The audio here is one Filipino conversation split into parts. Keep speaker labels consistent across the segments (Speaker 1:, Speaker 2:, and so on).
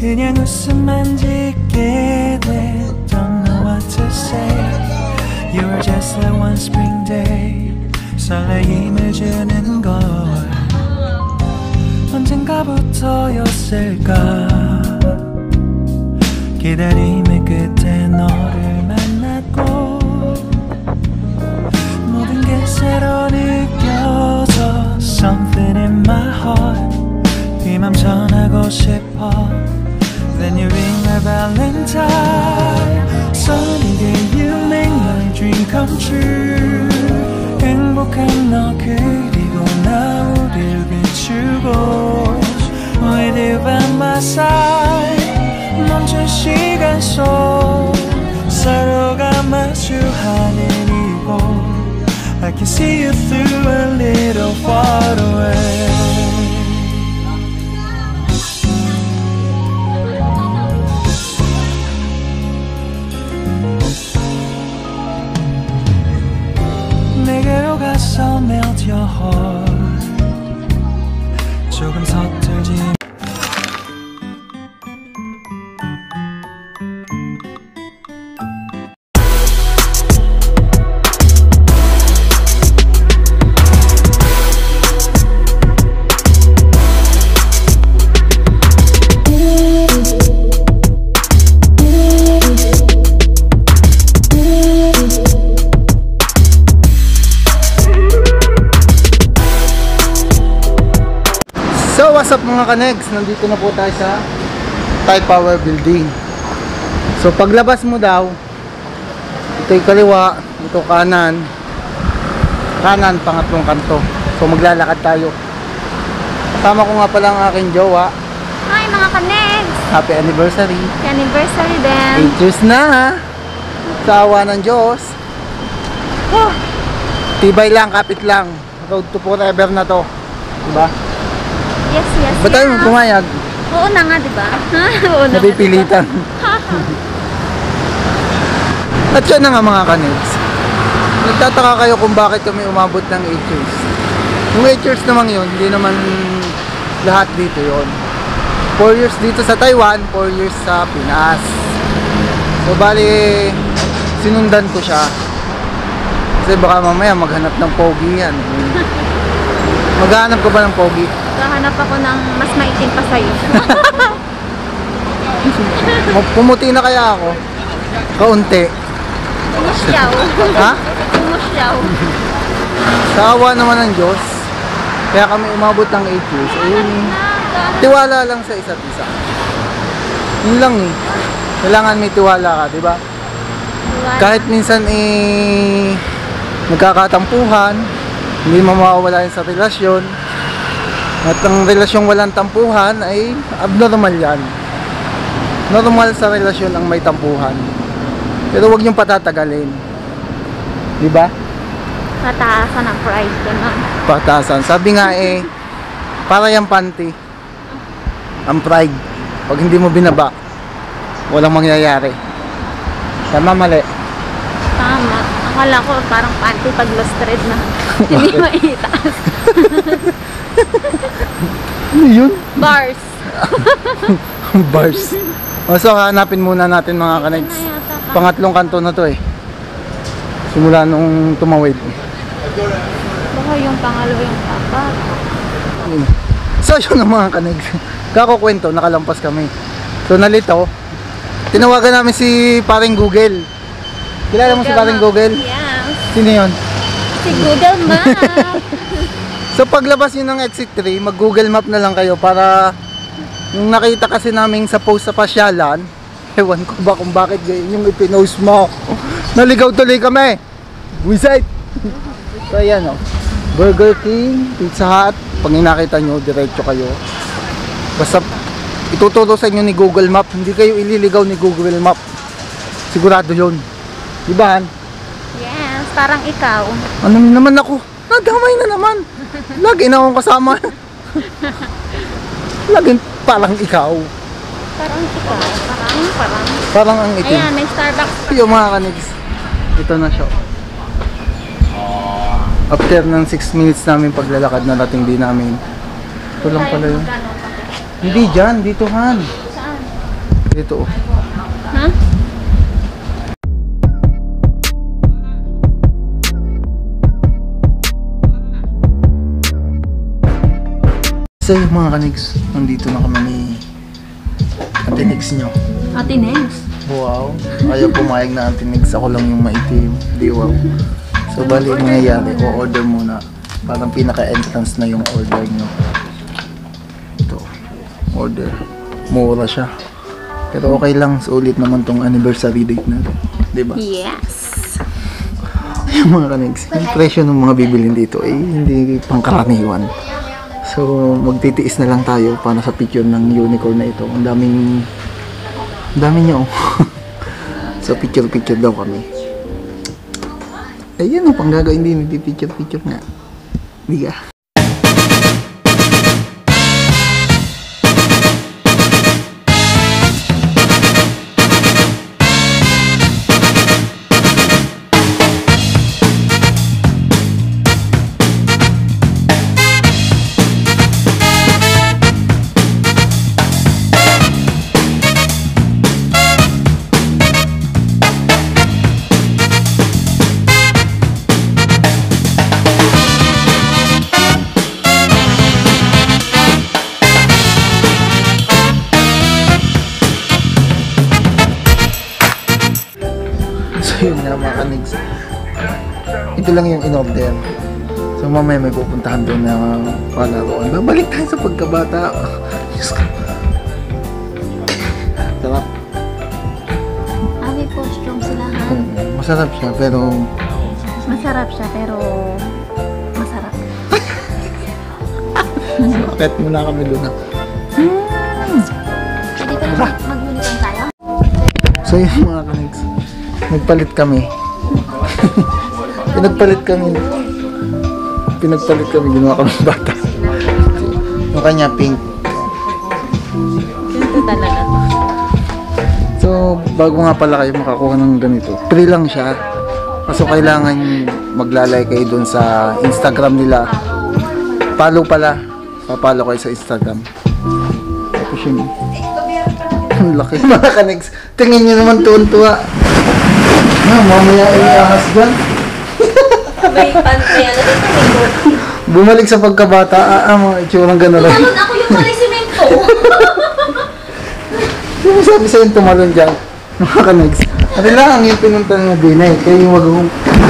Speaker 1: 그냥 웃음만 짓게 돼. Don't know what to say. You were just like one spring day. 설레임을 주는 걸 언젠가부터였을까. 기다림의 끝에 너를 만났고 모든 게 새로 느껴져. Something in my heart. 이 맘 전하고 싶어. Then you ring my valentine. Sunny day you make my dream come true. 행복한 너 그리고 나 우릴 비추고 With you by my side. 멈춘 시간 속 서로가 마주하는 이곳 I can see you through a little far away. 내게로 가서 melt your heart. 조금 서툴지
Speaker 2: What's up mga kanegs? Nandito na po tayo sa Thai Power Building. So paglabas mo daw, ito'y kaliwa, ito kanan, pangatlong kanto. So maglalakad tayo. Kasama ko nga pala ang aking jowa.
Speaker 3: Hi mga kanegs!
Speaker 2: Happy anniversary!
Speaker 3: Happy anniversary din!
Speaker 2: 8 years na ha! Sa awa ng Diyos. Tibay lang, kapit lang. Road to forever na to. Diba?
Speaker 3: Yes, yes,
Speaker 2: Ba't tayo pumayag?
Speaker 3: Oo na nga, diba? Oo na
Speaker 2: napipilitan. At yun na nga mga kanegs. Nagtataka kayo kung bakit kami umabot ng 8 years. Yung 8 years naman yun, hindi naman lahat dito yun. 4 years dito sa Taiwan, 4 years sa Pinas. So bali, sinundan ko siya. Kasi baka mamaya maghanap ng pogi yan. Maghanap ka ba ng pogi?
Speaker 3: Maghanap ako ng mas maitim pa sa'yo.
Speaker 2: Pumuti na kaya ako? Kaunti.
Speaker 3: Pumusyaw.
Speaker 2: Ha?
Speaker 3: Pumusyaw.
Speaker 2: Sa awa naman ng Diyos, kaya kami umabot ng 8 years. Ayun, tiwala lang sa isa't isa. Yun lang eh. Kailangan may tiwala ka, diba? Kahit minsan nagkakatampuhan, hindi mawawala yun sa relasyon. At ang relasyong walang tampuhan ay abnormal yan. Normal sa relasyon ang may tampuhan. Pero huwag niyong patatagalin. Diba?
Speaker 3: Pataasan ang pride ko na.
Speaker 2: Pataasan. Sabi nga para yung panty. Ang pride. Pag hindi mo binaba, walang mangyayari. Tama, mali?
Speaker 3: Tama. Akala ko parang panty pag lost thread na. Hindi maitaas.
Speaker 2: Ano yun?
Speaker 3: Bars.
Speaker 2: Bars. So hanapin muna natin mga kanegs. Pangatlong kanto na to eh. Simula nung tumawid.
Speaker 3: Baka yung pangalo yung papa.
Speaker 2: So yun ang mga kanegs. Kakukwento, nakalampas kami. So nalito, tinawagan namin si paring Google. Kilala mo si paring Google?
Speaker 3: Yes.
Speaker 2: Sino yun?
Speaker 3: Si Google Map.
Speaker 2: So paglabas yun ng exit 3, mag Google Map na lang kayo para yung nakita kasi namin sa post sa pasyalan, ewan ko ba kung bakit yung ipinost mo. Naligaw tuloy kami. Buisit. So ayan o. Burger King, Pizza Hut. Pag nakita nyo, diretso kayo. Basta ituturo sa inyo ni Google Map. Hindi kayo ililigaw ni Google Map. Sigurado yun. Diba Han?
Speaker 3: Yes, parang ikaw.
Speaker 2: Ano naman ako? Nadamay na naman. Lagi na akong kasama. Lagi parang ikaw.
Speaker 3: Parang ikaw. Parang.
Speaker 2: Parang ang itim.
Speaker 3: Ayan, may Starbucks.
Speaker 2: Yung mga kanigs. Ito na siya. After ng 6 minutes namin paglalakad, narating din namin. Ito lang pala yun. Hindi dyan, dito Han.
Speaker 3: Saan?
Speaker 2: Ito oh.
Speaker 3: Ha?
Speaker 2: So yung mga kanigs, nandito na kami ni Ate Nix nyo.
Speaker 3: Ate Nels.
Speaker 2: Wow, ayaw pumayag na Ate Nix, ako lang yung maitim. Di wow. So bali yung mangyayari, o-order muna. Parang pinaka-entrance na yung order nyo. Ito, order. Mura siya. Pero okay lang, sulit naman tong anniversary date na to. Diba?
Speaker 3: Yes.
Speaker 2: Yung mga kanigs, yung presyo ng mga bibilin dito ay hindi pangkaraniwan. So magtitiis na lang tayo para sa picture ng unicorn na ito. Ang dami niya oh. So picture daw kami. Ayan oh, pang gagawin din, hindi picture nga. Hindi ka. Yun nga mga kanigs, ito lang yung in-order. So mamaya may pupuntahan doon na palaroan. Babalik tayo sa pagkabata. Sarap.
Speaker 3: May costume sila ha?
Speaker 2: Masarap siya pero
Speaker 3: Masarap siya pero masarap.
Speaker 2: bakit muna kami doon na.
Speaker 3: Pwede pa naman mag-unicorn tayo?
Speaker 2: So yun mga kanigs, nagpalit kami. Pinagpalit kami, ginawa kami bata. Yung kanya pink.
Speaker 3: Ito talaga to.
Speaker 2: So bago nga pala kayo makakuha ng ganito, free lang siya. Kaso kailangan maglalay kayo dun sa Instagram nila. Follow pala. Papalo kayo sa Instagram. Tapos yun. Ang laki mga kanigs. Tingin nyo naman tuwan-tuwa. Mamaya ay ahas dyan.
Speaker 3: May pantay. Ano dito may gold?
Speaker 2: Bumalik sa pagkabata. Mga itsurang gano'n lang.
Speaker 3: Tumalon ako yung palisimento.
Speaker 2: Yung sabi sa'yo tumalon dyan. Mga kanigs. Ano lang yung pinunta na din eh. Kayo yung mag-hum...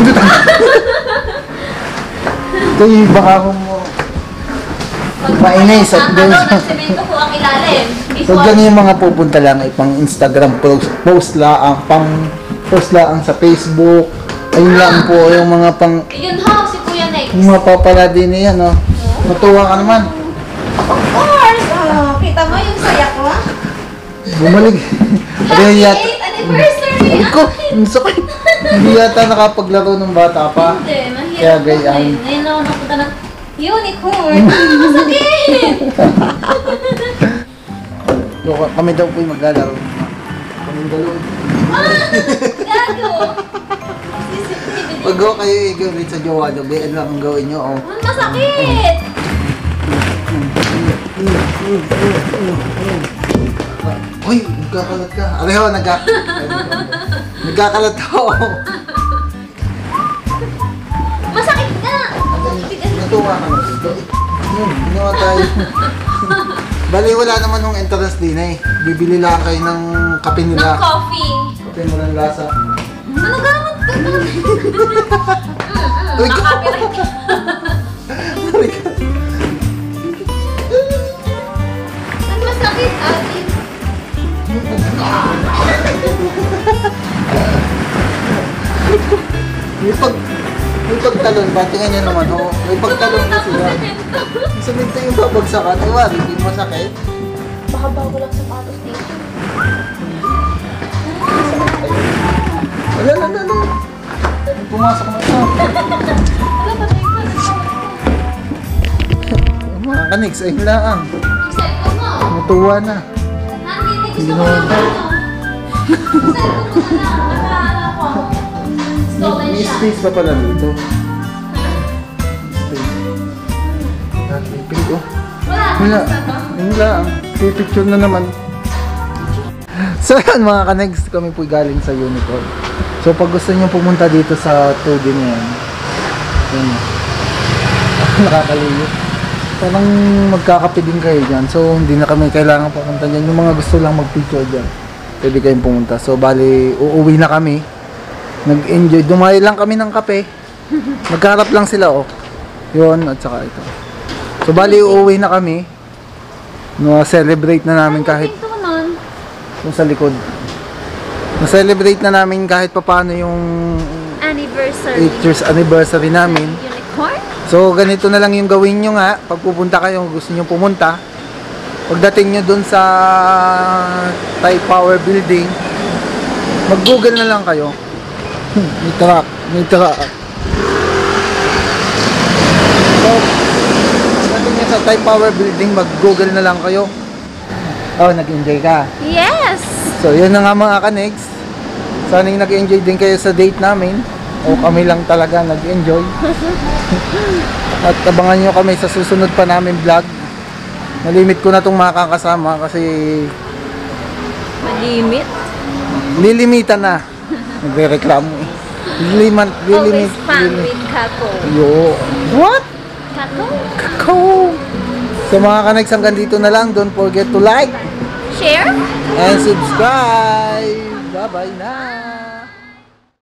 Speaker 2: Kayo yung baka mo... Mainay sa doon.
Speaker 3: Ng semento po ang ilalim.
Speaker 2: So dyan yung mga pupunta lang ay pang Instagram post lang, pang post lang sa Facebook. Ayun lang po yung mga pang...
Speaker 3: Yun ho, si Kuya Nex.
Speaker 2: Yung mga papala din yan, no? Natuwa ka naman.
Speaker 3: Of course! Kita mo yung saya ko ah.
Speaker 2: Bumalik. Hindi yata...
Speaker 3: 38th anniversary!
Speaker 2: Ay ko, ang sakit. Hindi yata nakapaglaro ng bata pa.
Speaker 3: Hindi,
Speaker 2: Kaya
Speaker 3: mahirap.
Speaker 2: gayaan.
Speaker 3: Ngayon ako napunta ng unicorn. Masakit!
Speaker 2: Kami daw po yung maglalaro. Kami dalawa.
Speaker 3: Gago!
Speaker 2: Pag kayo i-gawin sa jowa nyo, bayan lang ang gawin nyo. Oh.
Speaker 3: Masakit!
Speaker 2: Uy, nagkakalat ka. Areho, nagkakalat ako.
Speaker 3: Masakit ka!
Speaker 2: Natuwa ka na dito. Ginawa tayo. Bali, wala naman nung entrance din eh. Bibili lang kayo ng kape
Speaker 3: Ng
Speaker 2: nila.
Speaker 3: coffee.
Speaker 2: Kape mo ng lasa.
Speaker 3: Ano ka naman?
Speaker 2: Uy, ko!
Speaker 3: Copyright ka. Ang masakit, ate.
Speaker 2: May pagtalon, batingan nyo naman. Oh. May pagtalon na sila. Sabihin tayo yung babagsakan. Ay, wari, hindi masakit.
Speaker 3: Baka bago lang sapatos dito.
Speaker 2: Wala. Pumasok na ito.
Speaker 3: Wala pa tayo pa.
Speaker 2: Mga kanigs, ayun lang.
Speaker 3: Cellphone mo.
Speaker 2: Natuwa na.
Speaker 3: Nandito, gusto ko lang ano. Cellphone mo na lang. Nakahala ko. Stolen
Speaker 2: May
Speaker 3: siya.
Speaker 2: space pa pala dito. Space. Pink, oh.
Speaker 3: Wala.
Speaker 2: Wala.
Speaker 3: Basta to.
Speaker 2: Ayun lang. Pipicture na naman. So yan mga ka-next, kami po galing sa Unicorn. So pag gusto nyo pumunta dito sa 2D na yan, yun. Nakakaliyo. Parang magkakape din kayo dyan. So hindi na kami kailangan pumunta dyan. Yung mga gusto lang mag-picture dyan, pwede kayong pumunta. So bali, uuwi na kami. Nag-enjoy. Dumayo lang kami ng kape. Magkaharap lang sila oh. Yun, at saka ito. So bali, uuwi na kami. No, celebrate na namin kahit
Speaker 3: Ito nun.
Speaker 2: yung sa likod. Na-celebrate na namin kahit papaano yung
Speaker 3: Anniversary.
Speaker 2: 8 years anniversary namin.
Speaker 3: Unicorn?
Speaker 2: So ganito na lang yung gawin nyo nga. Pag pupunta kayo, gusto nyo pumunta. Pagdating nyo dun sa Thai Power Building, mag-google na lang kayo. May truck. So, pagdating nyo sa Thai Power Building, mag-google na lang kayo. Oh, nag-enjoy ka.
Speaker 3: Yes!
Speaker 2: So, yun na nga mga ka-next. Sana yung nag-enjoy din kayo sa date namin. O kami lang talaga nag-enjoy. At abangan nyo kami sa susunod pa namin vlog. Nalimit ko na itong makakasama kasi
Speaker 3: Malimit.
Speaker 2: lilimitan na. Nagre-reklamo eh.
Speaker 3: Always fun with Kako.
Speaker 2: Yo. What?
Speaker 3: Kako?
Speaker 2: Kako. So mga ka-next, hanggang dito na lang. Don't forget to like
Speaker 3: Share?
Speaker 2: and subscribe. Bye-bye na.